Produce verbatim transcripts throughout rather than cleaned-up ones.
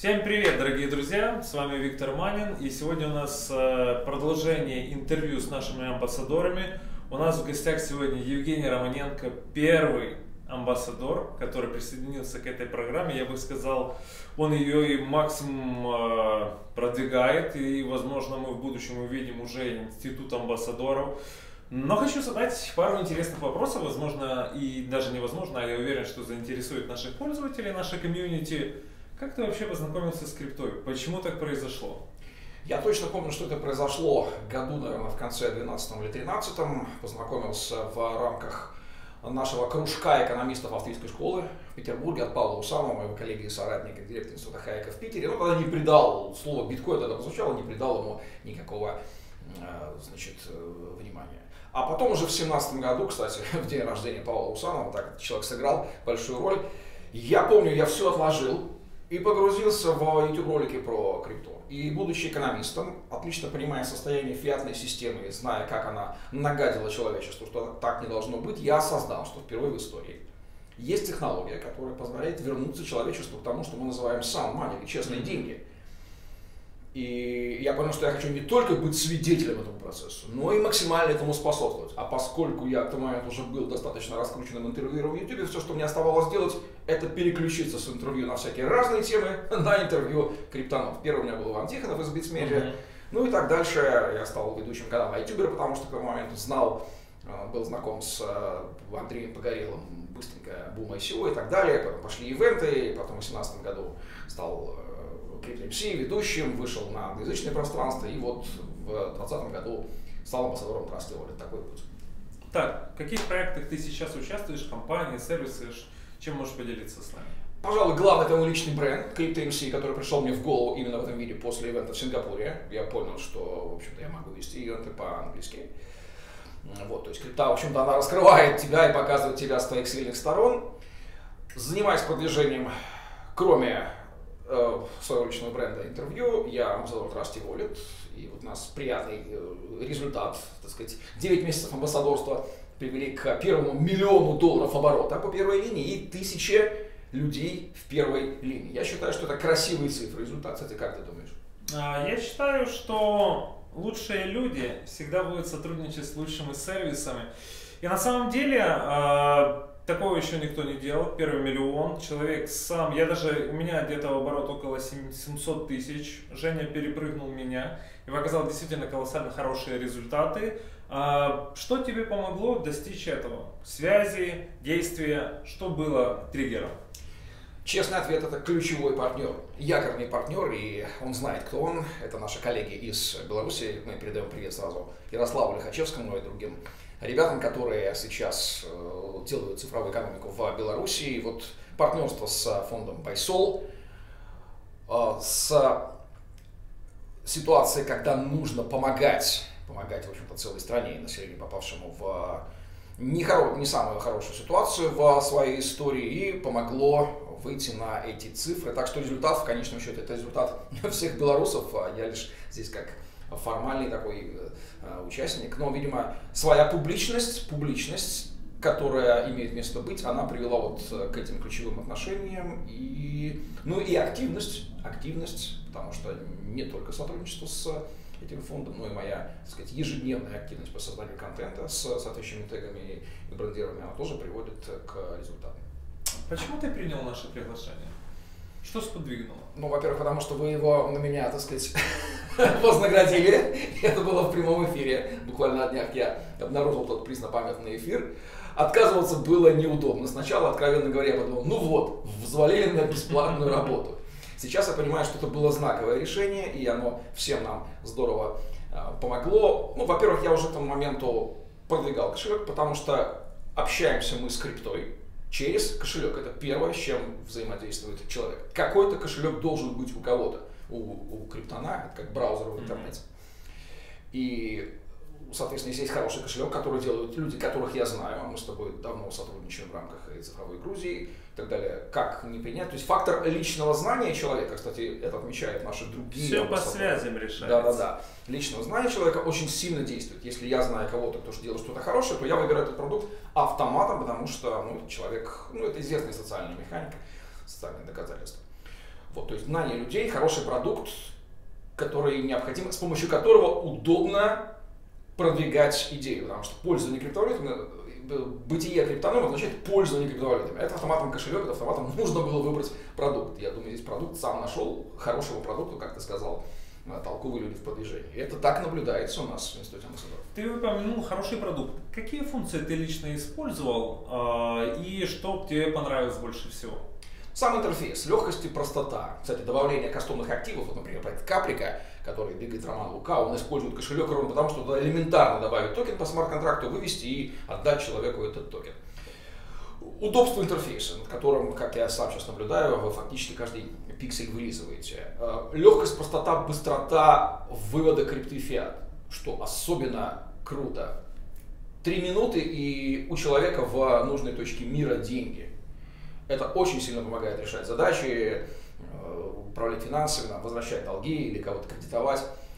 Всем привет, дорогие друзья! С вами Виктор Манин, и сегодня у нас продолжение интервью с нашими амбассадорами. У нас в гостях сегодня Евгений Романенко, первый амбассадор, который присоединился к этой программе. Я бы сказал, он ее и максимум продвигает, и, возможно, мы в будущем увидим уже институт амбассадоров. Но хочу задать пару интересных вопросов, возможно, и даже невозможно, а я уверен, что заинтересует наших пользователей, нашей комьюнити. Как ты вообще познакомился с криптой? Почему так произошло? Я точно помню, что это произошло году, наверное, в конце двенадцатом или тринадцатом. Познакомился в рамках нашего кружка экономистов австрийской школы в Петербурге от Павла Усанова, моего коллеги и соратника, директора института Хайека в Питере. Но тогда не придал, слово биткоин тогда прозвучало, не придал ему никакого, значит, внимания. А потом уже в семнадцатом году, кстати, в день рождения Павла Усанова, так человек сыграл большую роль. Я помню, я все отложил и погрузился в YouTube-ролики про крипту. И будучи экономистом, отлично понимая состояние фиатной системы, зная, как она нагадила человечеству, что так не должно быть, я осознал, что впервые в истории есть технология, которая позволяет вернуться человечеству к тому, что мы называем sound money, или честные деньги. И я понял, что я хочу не только быть свидетелем этому процессу, но и максимально этому способствовать. А поскольку я к тому моменту уже был достаточно раскрученным интервьюером в YouTube, все, что мне оставалось делать, это переключиться с интервью на всякие разные темы на интервью криптонов. Первый у меня был Иван Тихонов из Bitsmedia. Mm-hmm. Ну и так дальше. Я стал ведущим канала ютубера, потому что к тому моменту знал, был знаком с Андреем Погорелым, быстренько Boom ай си о и так далее. Потом пошли ивенты, потом в две тысячи восемнадцатом году стал CryptoMC, ведущим, вышел на англоязычное пространство, и вот в две тысячи двадцатом году стал амбассадором Trusty Wallet. Такой путь. Так, в каких проектах ты сейчас участвуешь, компании, сервисы, чем можешь поделиться с нами? Пожалуй, главный это мой личный бренд, CryptoMC, который пришел мне в голову именно в этом виде после ивента в Сингапуре. Я понял, что, в общем-то, я могу вести ивенты по-английски. Вот, то есть крипта, в общем-то, она раскрывает тебя и показывает тебя с твоих сильных сторон. Занимаюсь продвижением, кроме своего личного бренда интервью, я амбассадор Trusty Wallet, и вот у нас приятный результат, так сказать, девять месяцев амбассадорства привели к первому миллиону долларов оборота по первой линии и тысяче людей в первой линии. Я считаю, что это красивые цифры. Результат, кстати, как ты думаешь? Я считаю, что лучшие люди всегда будут сотрудничать с лучшими сервисами. И на самом деле такого еще никто не делал. Первый миллион. Человек сам, я даже, у меня где-то оборот около семьсот тысяч. Женя перепрыгнул меня и показал действительно колоссально хорошие результаты. Что тебе помогло достичь этого? Связи, действия, что было триггером? Честный ответ – это ключевой партнер, якорный партнер, и он знает, кто он. Это наши коллеги из Беларуси. Мы передаем привет сразу Ярославу Лихачевскому и другим ребятам, которые сейчас делают цифровую экономику в Беларуси. И вот партнерство с фондом Байсол, с ситуацией, когда нужно помогать, помогать, в общем-то, целой стране и населению, попавшему в не, хоро... не самую хорошую ситуацию в своей истории, и помогло выйти на эти цифры. Так что результат, в конечном счете, это результат всех белорусов. Я лишь здесь как формальный такой э, участник. Но, видимо, своя публичность, публичность, которая имеет место быть, она привела вот к этим ключевым отношениям. И, ну и активность, активность, потому что не только сотрудничество с этим фондом, но и моя, так сказать, ежедневная активность по созданию контента с соответствующими тегами и брендированием, она тоже приводит к результатам. Почему ты принял наше приглашение? Что сподвигнуло? Ну, во-первых, потому что вы его на меня, так сказать, вознаградили. Это было в прямом эфире. Буквально на днях я обнаружил тот преснопамятный эфир. Отказываться было неудобно. Сначала, откровенно говоря, я подумал, ну вот, взвалили на бесплатную работу. Сейчас я понимаю, что это было знаковое решение, и оно всем нам здорово э, помогло. Ну, во-первых, я уже к тому моменту продвигал кошелек, потому что общаемся мы с криптой через кошелек. Это первое, с чем взаимодействует человек. Какой-то кошелек должен быть у кого-то. У, у криптона, это как браузер в интернете. И, соответственно, если есть хороший кошелек, который делают люди, которых я знаю, а мы с тобой давно сотрудничаем в рамках и цифровой Грузии и так далее, как не принять. То есть фактор личного знания человека, кстати, это отмечают наши другие. Все по связям решается. Да-да-да. Личного знания человека очень сильно действует. Если я знаю кого-то, кто делает что-то хорошее, то я выбираю этот продукт автоматом, потому что ну, человек, ну это известная социальная механика, социальные доказательства. Вот, то есть знание людей, хороший продукт, который необходим, с помощью которого удобно продвигать идею, потому что пользование криптовалютами, бытие криптонома означает пользование криптовалютами. Это автоматом кошелек, это автоматом нужно было выбрать продукт. Я думаю, здесь продукт сам нашел хорошего продукта, как ты сказал, толковые люди в продвижении. И это так наблюдается у нас в Институте амбассадоров. Ты упомянул хороший продукт. Какие функции ты лично использовал э, и что тебе понравилось больше всего? Сам интерфейс, легкость и простота. Кстати, добавление кастомных активов, вот, например, проект Каприка, который двигает Роман Лука, он использует кошелек ровно потому, что туда элементарно добавить токен по смарт-контракту, вывести и отдать человеку этот токен. Удобство интерфейса, над которым, как я сам сейчас наблюдаю, вы фактически каждый пиксель вылизываете. Легкость, простота, быстрота вывода крипты фиат, что особенно круто. Три минуты и у человека в нужной точке мира деньги. Это очень сильно помогает решать задачи, управлять финансами, возвращать долги или кого-то кредитовать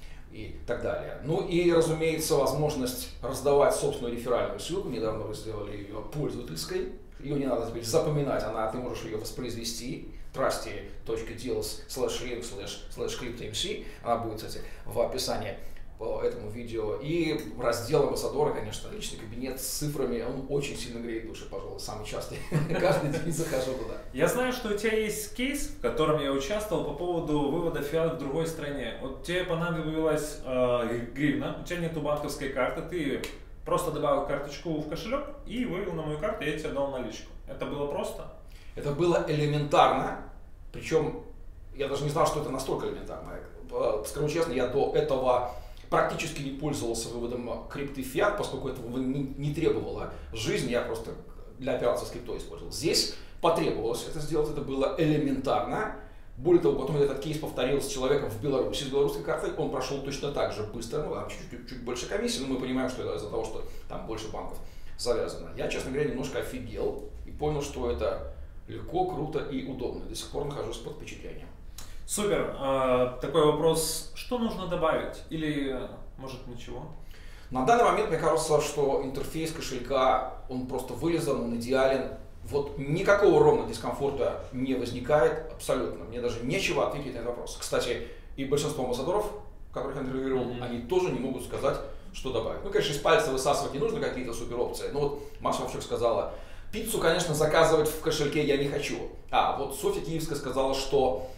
и так далее. Ну и, разумеется, возможность раздавать собственную реферальную ссылку. Недавно вы сделали ее пользовательской. Ее не надо теперь запоминать, она, ты можешь ее воспроизвести. trusty.deals slash link slash cryptomc. Она будет, кстати, в описании по этому видео. И раздел амбассадора, конечно, личный кабинет с цифрами, он очень сильно греет душу, пожалуй, самый частый. Каждый день захожу туда. Я знаю, что у тебя есть кейс, в котором я участвовал по поводу вывода фиат в другой стране. Вот тебе понадобилась э, гривна, у тебя нету банковской карты, ты просто добавил карточку в кошелек и вывел на мою карту, и я тебе дал наличку. Это было просто? Это было элементарно, причем я даже не знал, что это настолько элементарно. Скажу честно, я до этого практически не пользовался выводом крипты фиат, поскольку этого не, не требовало жизнь, я просто для операции с криптой использовал. Здесь потребовалось это сделать, это было элементарно. Более того, потом этот кейс повторил с человеком в Беларуси, с белорусской картой, он прошел точно так же быстро, ну, там чуть-чуть чуть больше комиссии, но мы понимаем, что это из-за того, что там больше банков завязано. Я, честно говоря, немножко офигел и понял, что это легко, круто и удобно. До сих пор нахожусь под впечатлением. Супер. А, такой вопрос, что нужно добавить? Или, может, ничего? На данный момент мне кажется, что интерфейс кошелька, он просто вылизан, он идеален. Вот никакого ровно дискомфорта не возникает абсолютно. Мне даже нечего ответить на этот вопрос. Кстати, и большинство амбассадоров, которых я интервьюировал, mm-hmm. они тоже не могут сказать, что добавить. Ну, конечно, из пальца высасывать не нужно какие-то супер опции. Но вот Маша Вовчук сказала, пиццу, конечно, заказывать в кошельке я не хочу. А вот Софья Киевская сказала, что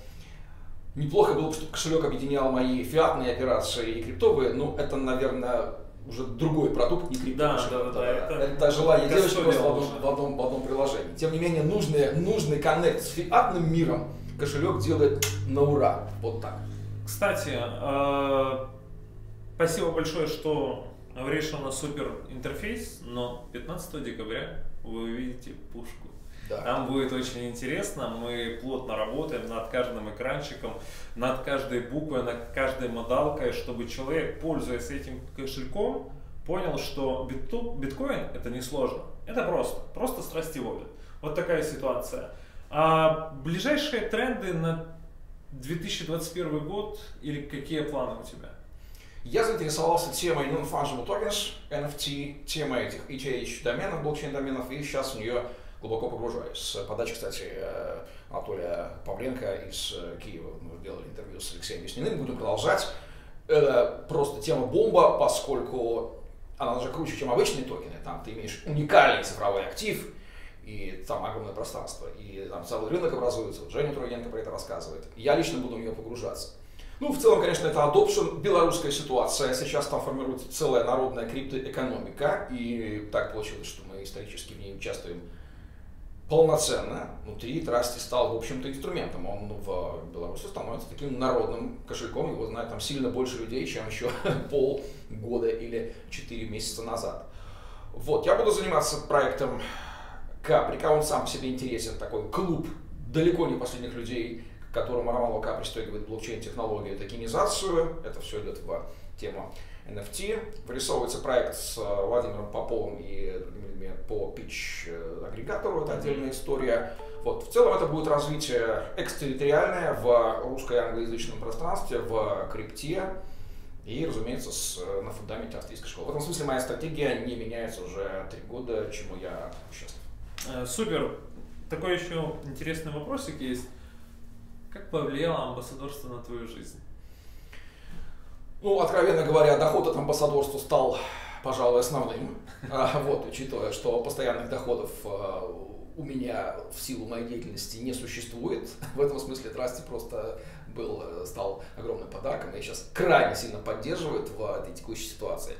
неплохо было бы, чтобы кошелек объединял мои фиатные операции и криптовые, но это, наверное, уже другой продукт, не криптокошелек. Да, да, да, это, это, это желание девочки просто в одном, нужно. в, одном, в одном приложении. Тем не менее, нужный, нужный коннект с фиатным миром кошелек делает на ура. Вот так. Кстати, э, спасибо большое, что говоришь, что у нас супер интерфейс, но пятнадцатого декабря вы увидите пушку. Да. Там будет очень интересно, мы плотно работаем над каждым экранчиком, над каждой буквой, над каждой модалкой, чтобы человек, пользуясь этим кошельком, понял, что биткоин это не сложно, это просто, просто страсти водят. Вот такая ситуация. А ближайшие тренды на две тысячи двадцать первый год или какие планы у тебя? Я заинтересовался темой Non-Fungible Tokens, эн эф ти, темой этих и ти эйч доменов, блокчейн-доменов, и сейчас в нее глубоко погружаюсь. С подачи, кстати, Анатолия Павленко из Киева. Мы делали интервью с Алексеем Весниным, будем продолжать. Это просто тема бомба, поскольку она даже круче, чем обычные токены. Там ты имеешь уникальный цифровой актив, и там огромное пространство, и там целый рынок образуется. Вот Женя Троенко про это рассказывает. Я лично буду в нее погружаться. Ну, в целом, конечно, это adoption, белорусская ситуация. Сейчас там формируется целая народная криптоэкономика, и так получилось, что мы исторически в ней участвуем полноценно. Внутри Trusty стал, в общем-то, инструментом. Он в Беларуси становится таким народным кошельком, его знает там сильно больше людей, чем еще полгода или четыре месяца назад. Вот, я буду заниматься проектом Каприка, он сам по себе интересен, такой клуб далеко не последних людей, которому Роман Лука пристегивает блокчейн-технологию, токенизацию. Это все идет в тему эн эф ти. Вырисовывается проект с Владимиром Поповым и другими людьми по питч-агрегатору, это отдельная история. Вот. В целом это будет развитие экстерриториальное в русско- и англоязычном пространстве, в крипте и, разумеется, с, на фундаменте австрийской школы. В этом смысле моя стратегия не меняется уже три года, чему я счастлив. Супер. Такой еще интересный вопросик есть. Как повлияло амбассадорство на твою жизнь? Ну, откровенно говоря, доход от амбассадорства стал, пожалуй, основным. Вот, учитывая, что постоянных доходов у меня в силу моей деятельности не существует. В этом смысле Трасти просто был, стал огромным подарком. Я сейчас крайне сильно поддерживает в этой текущей ситуации.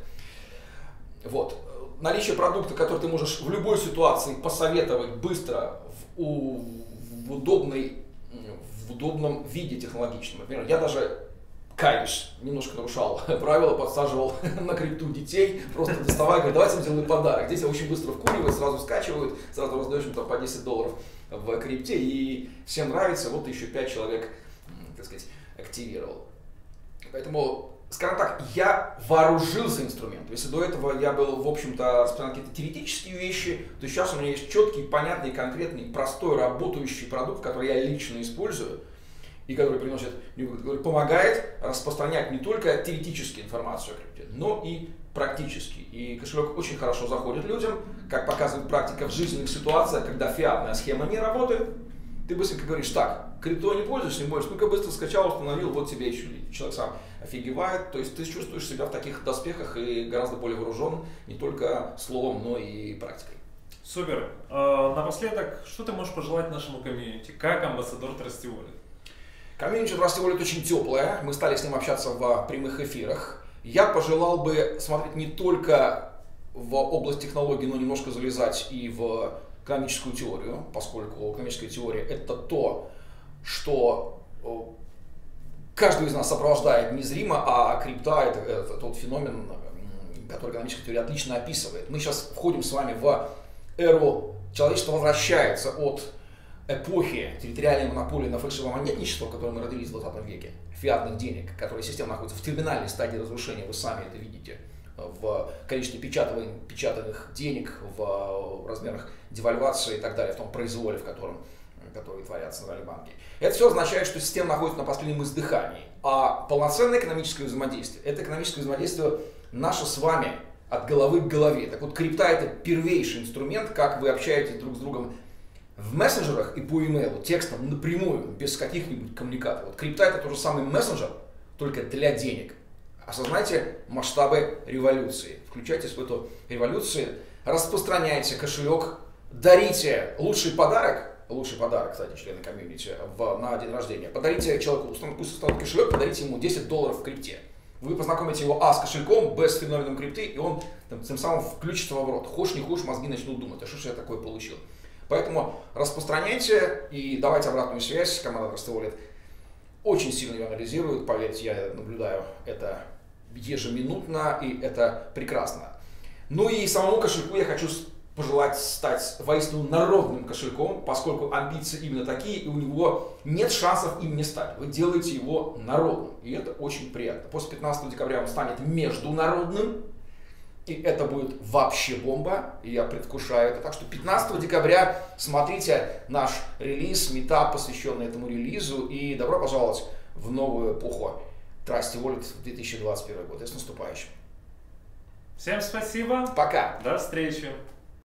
Вот. Наличие продукта, который ты можешь в любой ситуации посоветовать быстро, в, у, в, удобной, в удобном виде технологичном. Например, я даже, каюсь, немножко нарушал правила, подсаживал на крипту детей, просто доставая, говорю, давайте им сделаю подарок. Дети очень быстро вкуривают, сразу скачивают, сразу раздаешь им там по десять долларов в крипте, и всем нравится, вот еще пять человек, так сказать, активировал. Поэтому, скажем так, я вооружился инструментом. Если до этого я был, в общем-то, распространял какие-то теоретические вещи, то сейчас у меня есть четкий, понятный, конкретный, простой, работающий продукт, который я лично использую, и который приносит, который помогает распространять не только теоретически информацию о крипте, но и практически. И кошелек очень хорошо заходит людям, как показывает практика в жизненных ситуациях, когда фиатная схема не работает. Ты быстренько говоришь, так, крипто не пользуешься, не можешь, ну-ка быстро скачал, установил, вот тебе еще человек сам офигевает. То есть ты чувствуешь себя в таких доспехах и гораздо более вооружен не только словом, но и практикой. Супер. А, напоследок, что ты можешь пожелать нашему комьюнити? Как амбассадор Trusty Wallet? Комьюнити Trusty Wallet очень теплое, мы стали с ним общаться в прямых эфирах. Я пожелал бы смотреть не только в область технологий, но немножко залезать и в экономическую теорию, поскольку экономическая теория – это то, что каждого из нас сопровождает незримо, а крипта – это, это тот феномен, который экономическая теория отлично описывает. Мы сейчас входим с вами в эру, человечество возвращается от эпохи территориальной монополии на фальшивомонетничество, в которой мы родились в двадцатом веке, фиатных денег, которые система находится в терминальной стадии разрушения, вы сами это видите, в количестве печатанных, печатанных денег, в размерах девальвации и так далее, в том произволе, в котором, который творятся на банке. Это все означает, что система находится на последнем издыхании. А полноценное экономическое взаимодействие – это экономическое взаимодействие наше с вами от головы к голове. Так вот, крипта – это первейший инструмент, как вы общаетесь друг с другом в мессенджерах и по имейлу, текстом напрямую, без каких-нибудь коммуникаторов. Вот крипта – это тот же самый мессенджер, только для денег. Осознайте масштабы революции. Включайтесь в эту революцию, распространяйте кошелек, дарите лучший подарок, лучший подарок, кстати, члены комьюнити, в, на день рождения. Подарите человеку, пусть установит кошелек, подарите ему десять долларов в крипте. Вы познакомите его а с кошельком, б с феноменом крипты, и он там, тем самым включится в оборот. Хошь не хошь, мозги начнут думать, а что же я такое получил. Поэтому распространяйте и давайте обратную связь. Команда Trusty Wallet очень сильно ее анализирует, поверьте, я наблюдаю это ежеминутно, и это прекрасно. Ну и самому кошельку я хочу пожелать стать воистину народным кошельком, поскольку амбиции именно такие, и у него нет шансов им не стать. Вы делаете его народным, и это очень приятно. После пятнадцатого декабря он станет международным, и это будет вообще бомба, и я предвкушаю это. Так что пятнадцатого декабря смотрите наш релиз, митап, посвященный этому релизу, и добро пожаловать в новую эпоху Trusty Wallet в две тысячи двадцать первый год. И с наступающим. Всем спасибо. Пока. До встречи.